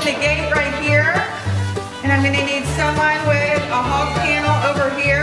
the gate right here. And I'm gonna need someone with a hog panel over here.